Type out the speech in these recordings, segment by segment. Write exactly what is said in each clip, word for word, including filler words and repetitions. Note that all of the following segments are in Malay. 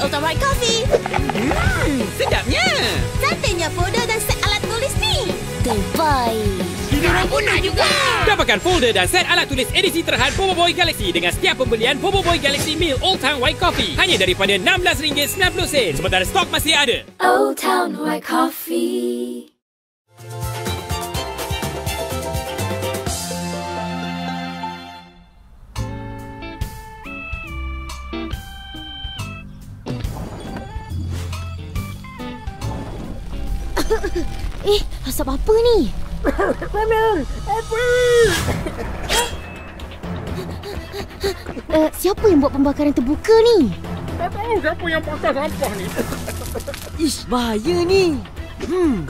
Old Town White Coffee. Hmm, sedapnya. Cantiknya folder dan set alat tulis ni. Terbaik. Diorang pun nak juga. Dapatkan folder dan set alat tulis edisi terhad Bobo Boy Galaxy dengan setiap pembelian Bobo Boy Galaxy Meal Old Town White Coffee. Hanya daripada enam belas ringgit sembilan puluh sen. Sementara stok masih ada. Old Town White Coffee. Eh, asap apa ni? Mana? Apa? Uh, siapa yang buat pembakaran terbuka ni? Tak tahu siapa yang bakar sampah ni. Ish, bahaya ni. Hmm.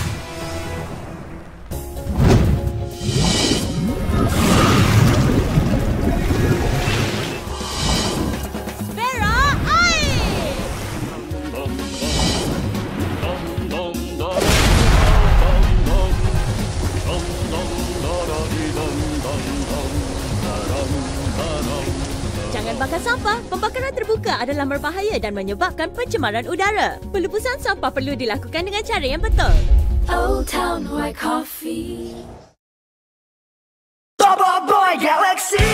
Vera, air! Jangan bakar sampah. Pembakaran terbuka adalah berbahaya dan menyebabkan pencemaran udara. Pelupusan sampah perlu dilakukan dengan cara yang betul. Old Town White Coffee. Bobo Boy Galaxy.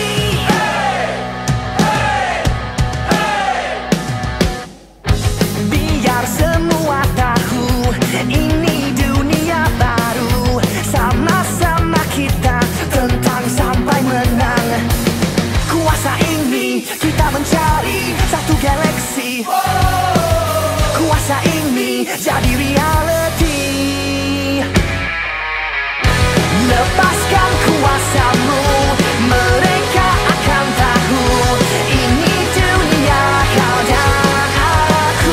Biar semua tahu ini dunia baru. Sama-sama kita tentang sampai menang. Kuasa ini kita mencari satu galaksi. Kuasa ini jadi reality. Lepaskan kuasamu, mereka akan tahu ini dunia kau dan aku.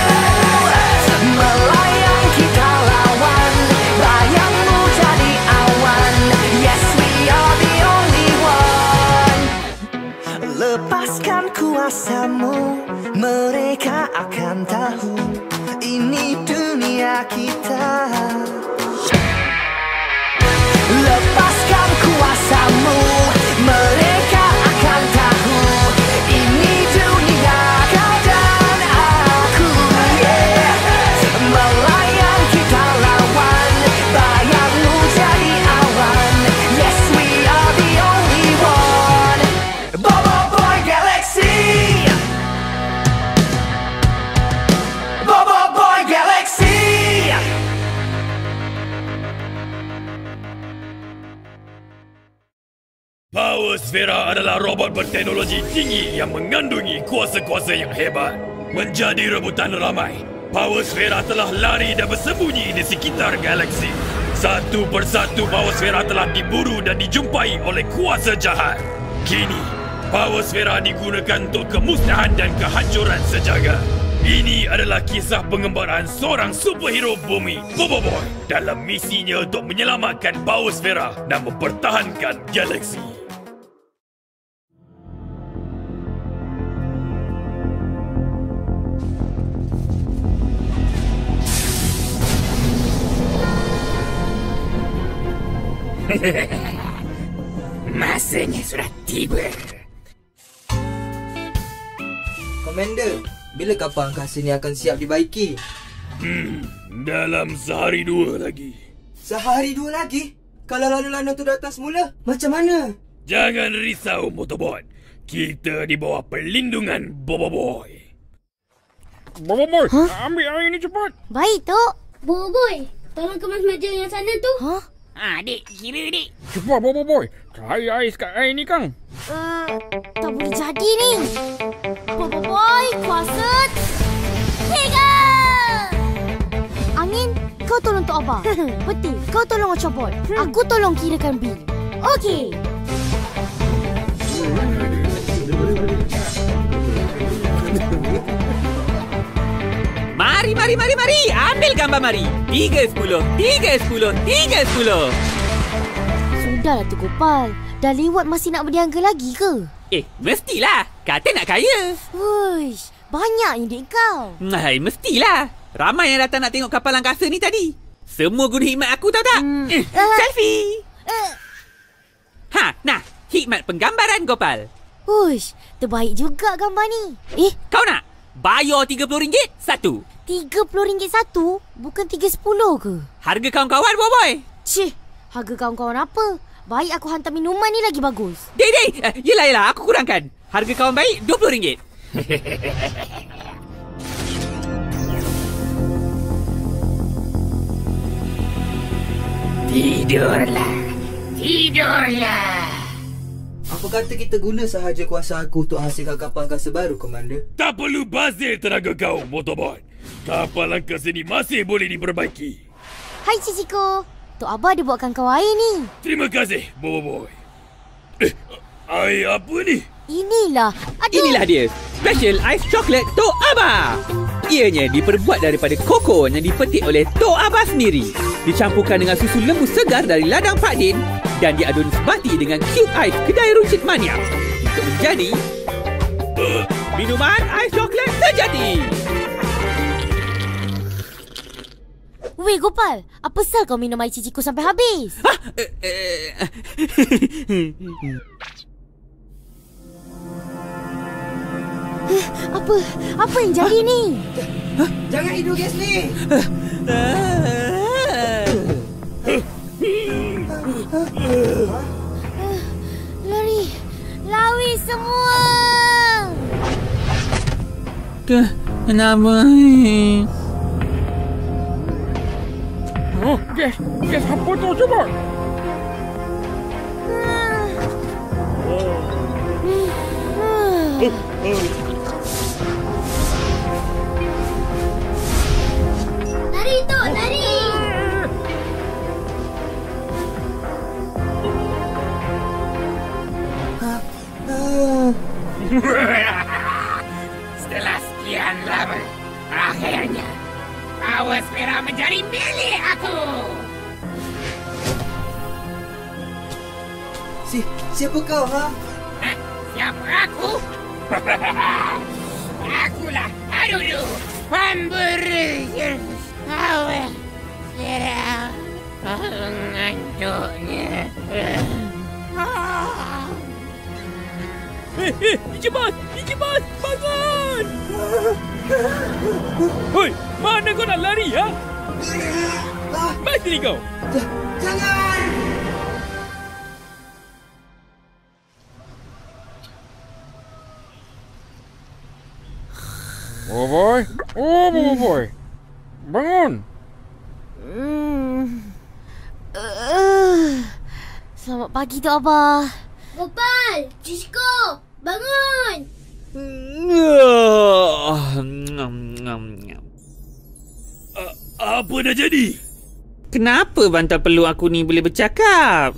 Melayang kita lawan, bayangmu jadi awan. Yes, we are the only one. Lepaskan kuasamu, mereka akan tahu ini dunia kita. Lepaskan kuasamu, mereka akan tahu ini dunia kau dan aku. Yeah. Melayang kita lawan, bayangmu jadi awan. Yes, we are the only one. Bobo Boy Galaxy. Bobo Boy Galaxy. Power Sphera adalah robot berteknologi tinggi yang mengandungi kuasa-kuasa yang hebat. Menjadi rebutan ramai, Power Sphera telah lari dan bersembunyi di sekitar galaksi. Satu persatu Power Sphera telah diburu dan dijumpai oleh kuasa jahat. Kini, Power Sphera digunakan untuk kemusnahan dan kehancuran sejagat. Ini adalah kisah pengembaraan seorang superhero bumi, Bobo Boy, dalam misinya untuk menyelamatkan Power Sphera dan mempertahankan galaksi. Masanya sudah tiba. Komander, bila kapal angkasa ni akan siap dibaiki? Hmm, dalam sehari dua lagi. Sehari dua lagi? Kalau lana-lana tu datang semula, macam mana? Jangan risau, Motobot. Kita di bawah perlindungan Bobo Boy. Bobo Boy, Huh? ambil air ni cepat. Baik, Tok. Bobo Boy, tolong kemas meja yang sana tu. Hah? Ah, dik, kira dik. Cepat Bobo Boy, cari air sekat air ni Kang. Uh, tak boleh jadi ni. Bobo Boy, kuasa tiga. Angin, kau tolong Tok Abah. Peti, kau tolong Ocobot. Aku tolong kirakan bil. Okey. Mari, mari, mari, mari. Ambil gambar mari. Tiga sepuluh, tiga sepuluh, tiga sepuluh. Sudahlah tu Gopal. Dah lewat masih nak berniaga lagi ke? Eh, mestilah. Kata nak kaya. Wuish, banyaknya duit kau. Hai, mestilah. Ramai yang datang nak tengok kapal angkasa ni tadi. Semua guna hikmat aku tahu tak? Hmm. Eh, Uh. selfie. Uh. Ha, nah. Hikmat penggambaran Gopal. Wuish, terbaik juga gambar ni. Eh, Kau nak? Bayar tiga puluh ringgit satu. Tiga puluh ringgit satu? Bukan tiga sepuluh ke? Harga kawan-kawan, boy. Cih, harga kawan-kawan apa? Baik aku hantar minuman ni lagi bagus. Dek, dek. Uh, yelah, yelah. Aku kurangkan. Harga kawan baik dua puluh ringgit. Tidurlah. Tidurlah. Apa kata kita guna sahaja kuasa aku untuk hasilkan kapal angkasa baru, Komander? Tak perlu bazir tenaga kau, Motorbot. Kapal angkasa ni masih boleh diperbaiki. Hai Ciciko. Tok Abah ada buatkan kau air ni. Terima kasih, Boboiboy. Eh, air apa ni? Inilah. Aduh. Inilah dia. Special Ice Chocolate Tok Abah. Ianya diperbuat daripada koko yang dipetik oleh Tok Abah sendiri. Dicampurkan dengan susu lembu segar dari ladang Pak Din dan diadun sebati dengan cube ais kedai Runcit Mania untuk menjadi uh, minuman ais coklat sejati. Weh Gopal, apa sal kau minum air Ciciko sampai habis? Hah? Uh, uh, apa? Apa yang jadi ni? Jangan hidup gas ni. Lari. Lari semua. Kenapa? Oh, gas. Gas apa tu, Cebot? Lari tu, lari. Setelah sekian lama, akhirnya Power Sphera menjadi milik aku. Si, siapa kau, ha? Hah? Siapa aku? Akulah Adudu, pemberi Power Sphera pengantuknya. Eh, eh, Ijibas! Ijibas! Bangun! Hoi, mana kau nak lari, ha? Mati kau! Jangan! Boboiboy! Oh, Boboiboy! Bangun! Hmm. Uh, selamat pagi Tok Abah. Gopal, Ciciko, bangun. Uh, apa dah jadi? Kenapa bantal peluk aku ni boleh bercakap?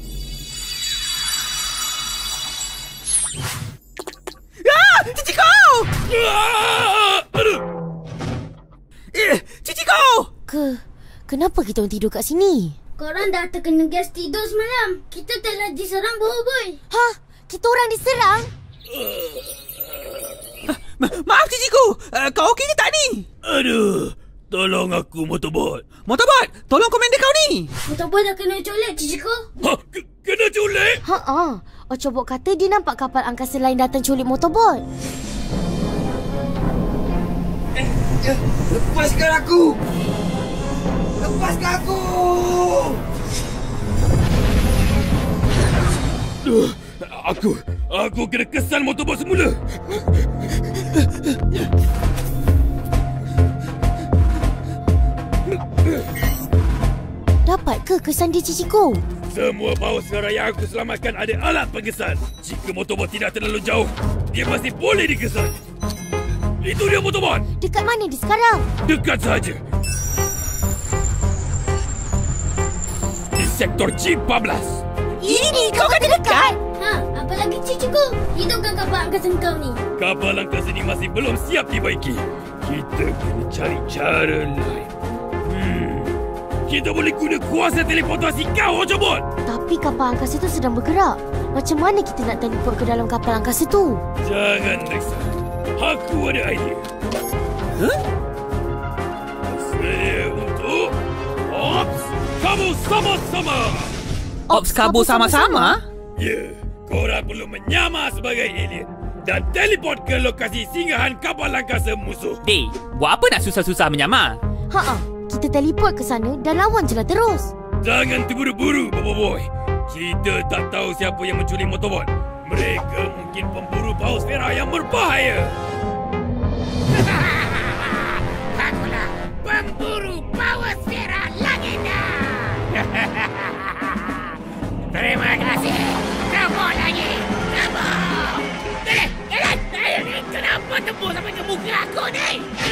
Ah! Ciciko! Ah! Aduh! Eh, Ciciko! Ke, kenapa kita orang tidur kat sini? Korang dah terkena gas tidur semalam. Kita telah diserang Boboiboy. Hah? Kita orang diserang? Ma- maaf Ciciko, uh, kau okey ke tak ni? Aduh, tolong aku, Motorbot. Motorbot, tolong komander kau ni. Boboiboy dah kena colek, Ciciko. Ha, k- kena culik? Ha-ha. Ocobot kata dia nampak kapal angkasa lain datang culik Motorbot. Eh, eh, lepaskan aku! Lepaskan aku! Duh, aku, aku kena kesan Motorbot semula. Dapat ke kesan dia Ciciko? Semua Power Sphera yang aku selamatkan ada alat pengesan. Jika Motorbot tidak terlalu jauh, dia masih boleh dikesan. Itu dia Motorbot. Dekat mana dia sekarang? Dekat saja. Di sektor G empat belas. Ini kau kata dekat? Ha, apa lagi Ciciko? Hidupkan kapal angkasa kau ni. Kapal angkasa ini masih belum siap dibaiki. Kita kena cari cara lain. Hmm. Kita boleh guna kuasa teleportasi kau, Ocobot. Tapi kapal angkasa tu sedang bergerak. Macam mana kita nak teleport ke dalam kapal angkasa tu? Jangan risau. Aku ada idea. Huh? Saya untuk Ops Kabur Sama-Sama. Ops kabur sama-sama? Ya, yeah, korang perlu menyamar sebagai alien. dan teleport ke lokasi singgahan kapal angkasa musuh. Dek, buat apa nak susah-susah menyamar? Ha-ha, kita teleport ke sana dan lawan je lah terus. Jangan terburu-buru, Boboiboy. Kita tak tahu siapa yang mencuri motorbot. Mereka mungkin pemburu paus Vera yang berbahaya. Akulah pemburu paus Vera legenda. Terima kasih. Tembok lagi. Tembok. Eh, eh, eh, kenapa tembok sampai ke muka aku ni?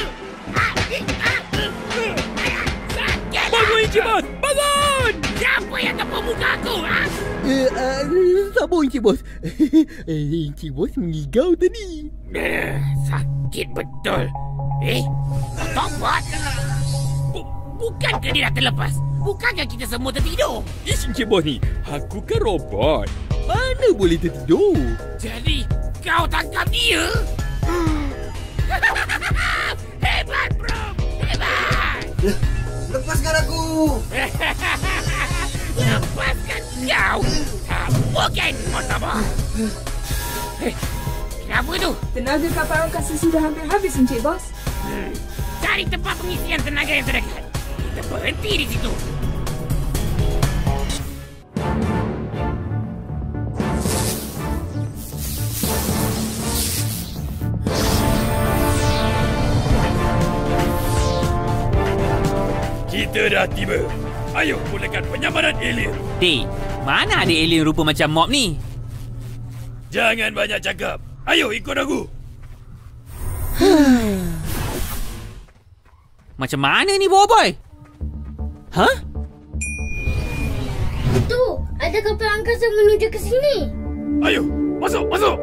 Bangun, Encik Bos! Bangun! Siapa yang tepuk muka aku? Ha? Uh, uh, sabar, Encik Bos. Encik Bos mengigau tadi. Eh, sakit betul. Eh, Motorbot? Bukankah dia dah terlepas? Bukankah kita semua tertidur? Ish, Encik Bos ni, aku kan robot. Mana boleh tertidur? Jadi, kau tangkap dia? Hebat, bro! Hebat! Lepaskan aku! Lepaskan kau? Tak mungkin, Motorbot! Eh, kenapa tu? Tenaga kapal angkasa sudah hampir habis, Encik Bos. Hmm, cari tempat pengisian tenaga yang terdekat. Kita berhenti di situ. Kita dah tiba. Ayo mulakan penyamaran alien. Dek, mana ada alien rupa macam mob ni? Jangan banyak cakap. Ayo ikut aku. Macam mana ni, Boboiboy? Hah? Tu, ada kapal angkasa menuju ke sini. Ayo, masuk, masuk.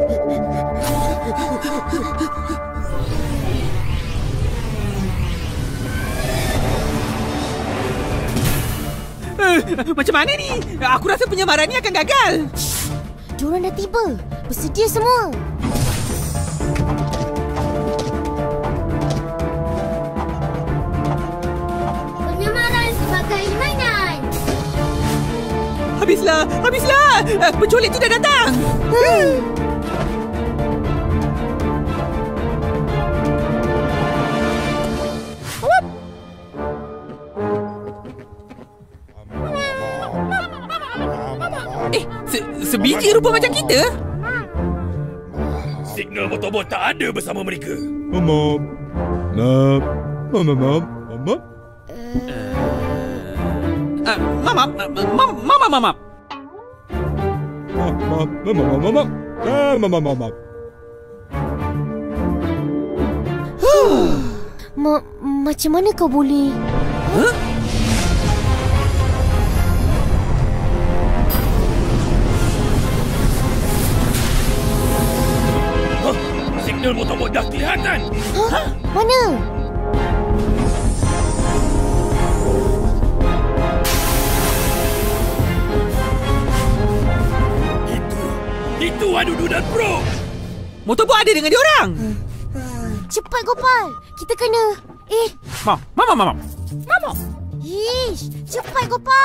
Uh, macam mana ni? Aku rasa penyamaran ni akan gagal. Diorang dah tiba. Bersedia semua. Penyamaran sebagai mainan. Habislah, habislah. Uh, penculik tu dah datang. Hmm. Eh, se- sebiji rupa macam kita? Signal motorbot tak ada bersama mereka. Mama. Mama. Mama. Mama. Uh, mama, mama, mama, mama. Mama, mama, mama. Ah, mama, mama. Ma- macam mana kau boleh? Huh? Signal motorbot dah kelihatan. Hah? Mana? Itu, itu Adudu dan Bro. Motorbot ada dengan diorang. Cepat, Gopal. Kita kena... Eh, Mama, mama, mama. Mama. ish, cepat, Gopal.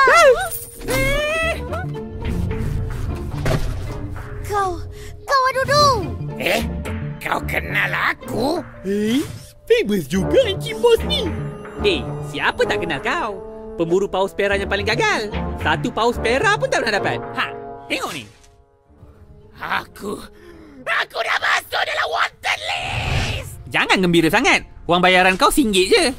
Kau, kau Adudu. Eh, kau kenal aku? Eh, famous juga Encik Bos ni. Eh, siapa tak kenal kau? Pemburu paus pera yang paling gagal. Satu paus pera pun tak pernah dapat. Ha, tengok ni. Aku... Aku dah masuk dalam wanted list! Jangan gembira sangat. Wang bayaran kau singgit je.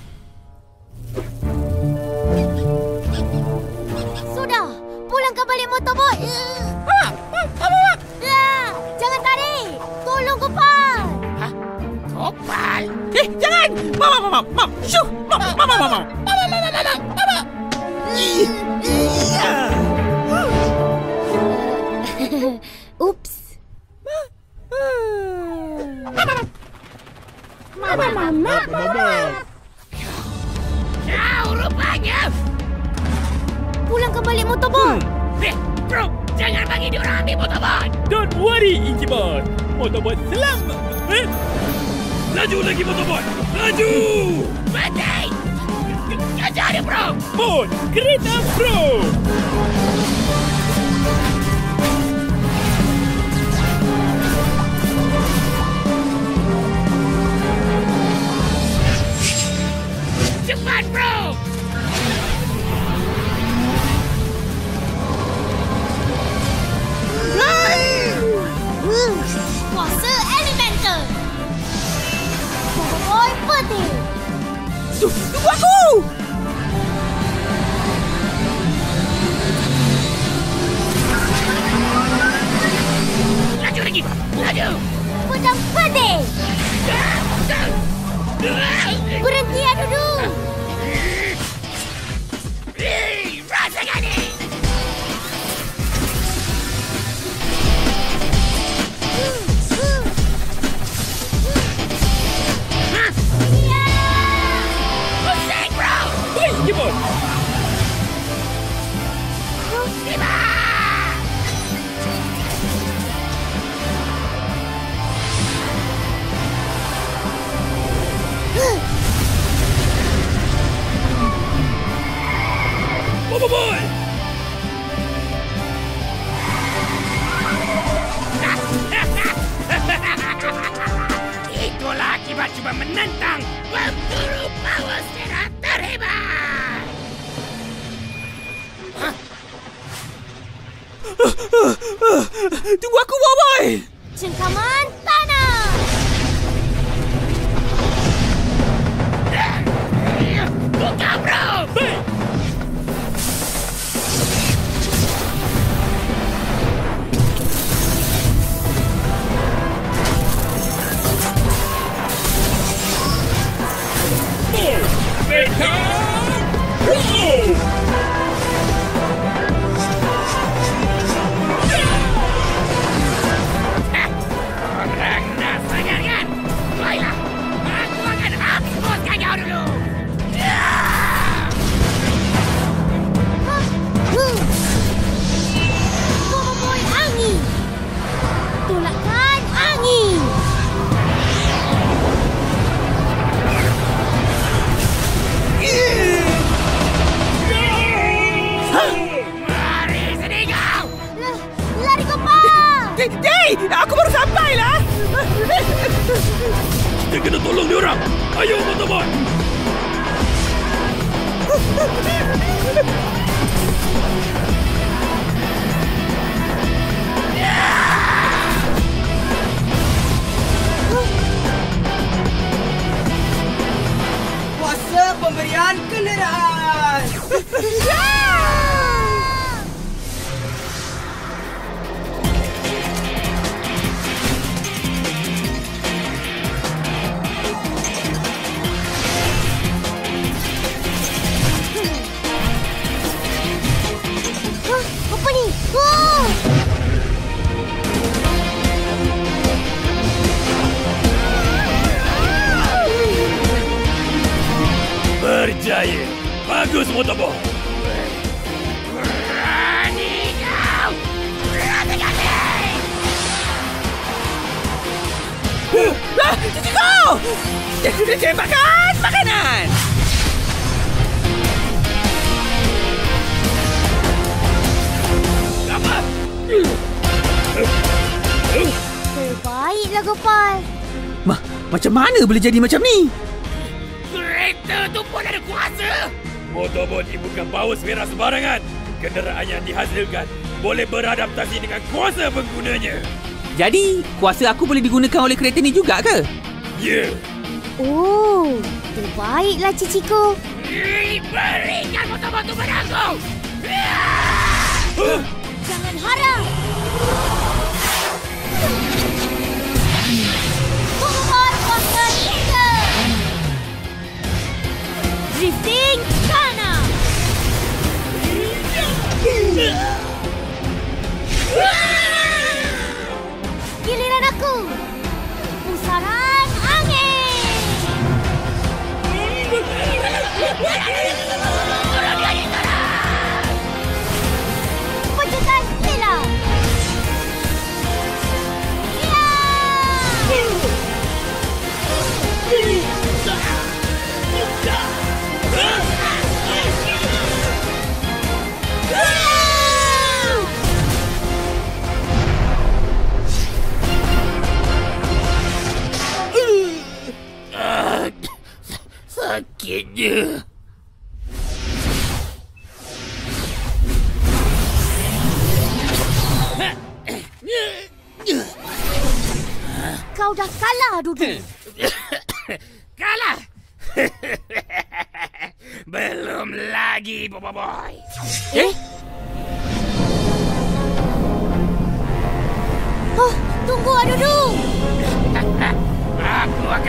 Sudah, pulangkan balik motorbot. Ha, ha, ha. Ah, jangan tarik. Tolong, Gopal. Hah? Gopal? Eh, jangan. Mama, mama, mama. Syuh. Mama, mama, mama. Mama, mama, mama. Mama. Oops. Mama, mama, mama. Kau rupanya! Pulangkan balik motorbot. Eh, bro, jangan bagi diorang ambil motorbot! Don't worry, Encik Bos. Motorbot selamat. Eh? Laju lagi motorbot. Laju! Mati! Kejar dia, bro! Bon, kereta bro. Berhenti, Adudu! Rasakan ni! Pusing, bro! Hei, Jepun! Tiba! Bobo Boy! Itulah akibat cuba menentang pemburu power sfera terhebat! Tunggu aku, Boboiboy! Cengkaman tanah! Buka, bro! Hei! Orang nak sadar kan? Baiklah, aku akan hapuskan kau dulu. Boboiboy angin! Tolakkan angin! Mari sini kau! L- Lari Gopal! Hei, aku baru sampai lah! Kita kena tolong dia orang. Ayo, Motoboy! Kuasa pemberian kenderaan. Hah? Apa ni? Oh! Berjaya. Bagus, Motoboy. Berani kau! Rasakan ni! Ah, cuci kau! Jangan makan makanan! Apa? Terbaiklah Gopal. Ma, macam mana boleh jadi macam ni? Kereta tu pun ada kuasa! Motoboy ini bukan power sfera sembarangan. Kenderaan yang dihasilkan boleh beradaptasi dengan kuasa penggunanya. Jadi, kuasa aku boleh digunakan oleh kereta ni juga ke? Ya. Yeah. Oh, terbaiklah Ciciko. Berikan motor tu pada aku! Huh? Jangan harap. Boboiboy kuasa tiga. Drifting tanah. Giliran aku. Pusaran angin. Pejutan kilat. Ah, sakitnya. Kau dah kalah, Dudu. Kalah? Belum lagi, Boboiboy. Eh? Oh, tunggu, Adudu. Aku akan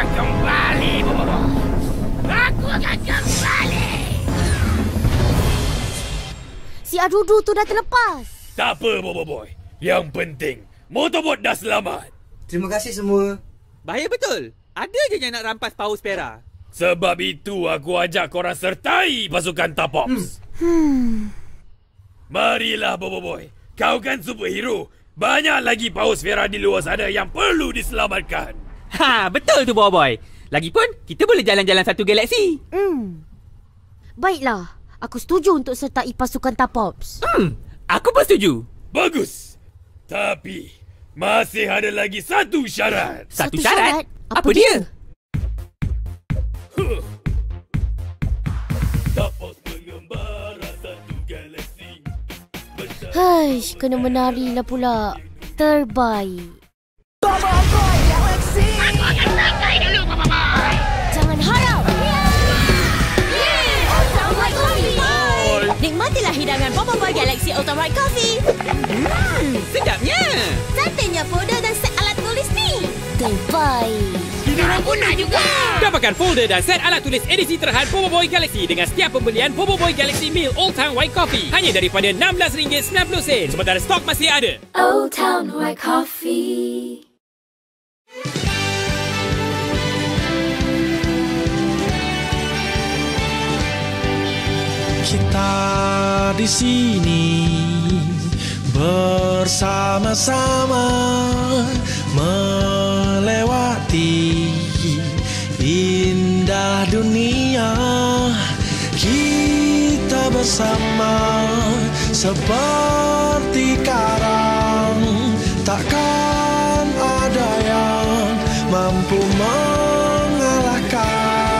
Adudu tu dah terlepas. Tak apa, Bobo Boy. Yang penting, motorbot dah selamat. Terima kasih semua. Bahaya betul. Ada je yang nak rampas Power Spera. Sebab itu aku ajak korang sertai pasukan Tapops. Hmm. hmm. Marilah, Bobo Boy. Kau kan superhero. Banyak lagi Power Spera di luar sana yang perlu diselamatkan. Ha, betul tu, Bobo Boy. Lagipun, kita boleh jalan-jalan satu galaksi. Hmm. Baiklah. Aku setuju untuk sertai pasukan Tapops. Hmm. Aku pun setuju. Bagus. Tapi masih ada lagi satu syarat. Satu, satu syarat? syarat? Apa, Apa dia? Huh. Tapops mengembara satu galaksi. Haish, kena menarilah pula. Terbaik. Bobo Boy Galaxy. Aku akan tangkai dulu, Bobo Boy. Jangan harap. Nikmatilah hidangan Bobo Boy Galaxy Ultra White Coffee. Hmm, sedapnya. Cantiknya folder dan set alat tulis ni. Terbaik. Diorang pun nak juga. Dapatkan folder dan set alat tulis edisi terhad Bobo Boy Galaxy dengan setiap pembelian Bobo Boy Galaxy Meal Old Town White Coffee. Hanya daripada enam belas ringgit sembilan puluh sen. Sementara stok masih ada. Old Town White Coffee. Kita di sini bersama-sama melewati indah dunia. Kita bersama seperti karang, takkan ada yang mampu mengalahkan.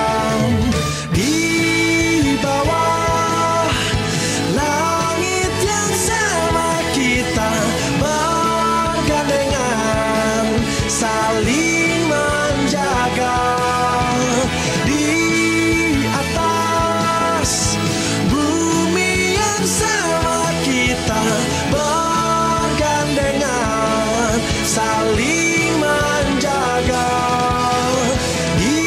Di bawah langit yang sama kita bergandengan, saling menjaga. Di atas bumi yang sama kita bergandengan, saling menjaga. Di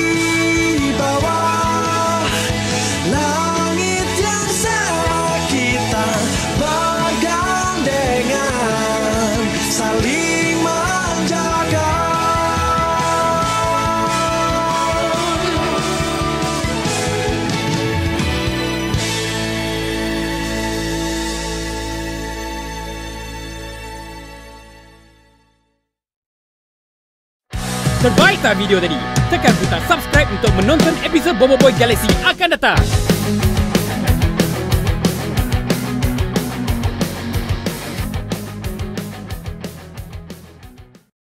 bawah langit yang sama kita bergandengan, saling menjaga. Terbaik tak video tadi? Tekan butang subscribe untuk menonton episod Bobo Boy Galaxy akan datang.